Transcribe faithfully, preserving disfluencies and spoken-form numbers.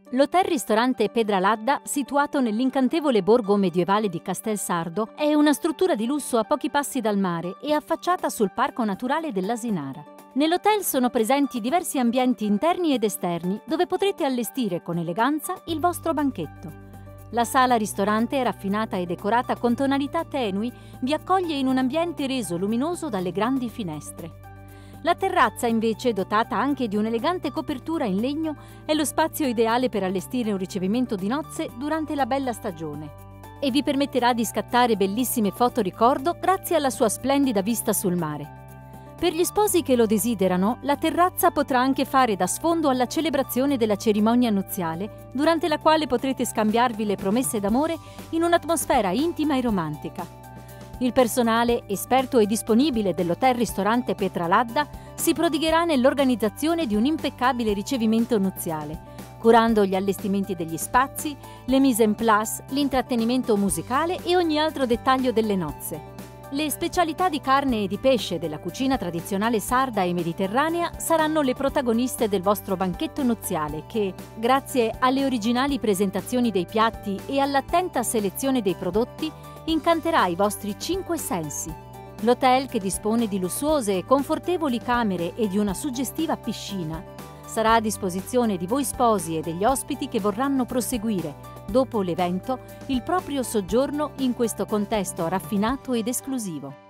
L'hotel-ristorante Pedraladda, situato nell'incantevole borgo medievale di Castelsardo, è una struttura di lusso a pochi passi dal mare e affacciata sul parco naturale dell'Asinara. Nell'hotel sono presenti diversi ambienti interni ed esterni dove potrete allestire con eleganza il vostro banchetto. La sala-ristorante, raffinata e decorata con tonalità tenui, vi accoglie in un ambiente reso luminoso dalle grandi finestre. La terrazza, invece, dotata anche di un'elegante copertura in legno, è lo spazio ideale per allestire un ricevimento di nozze durante la bella stagione e vi permetterà di scattare bellissime foto ricordo grazie alla sua splendida vista sul mare. Per gli sposi che lo desiderano, la terrazza potrà anche fare da sfondo alla celebrazione della cerimonia nuziale, durante la quale potrete scambiarvi le promesse d'amore in un'atmosfera intima e romantica. Il personale, esperto e disponibile dell'hotel-ristorante Pedraladda, si prodigherà nell'organizzazione di un impeccabile ricevimento nuziale, curando gli allestimenti degli spazi, le mise en place, l'intrattenimento musicale e ogni altro dettaglio delle nozze. Le specialità di carne e di pesce della cucina tradizionale sarda e mediterranea saranno le protagoniste del vostro banchetto nuziale che, grazie alle originali presentazioni dei piatti e all'attenta selezione dei prodotti, incanterà i vostri cinque sensi. L'hotel, che dispone di lussuose e confortevoli camere e di una suggestiva piscina, sarà a disposizione di voi sposi e degli ospiti che vorranno proseguire, dopo l'evento, il proprio soggiorno in questo contesto raffinato ed esclusivo.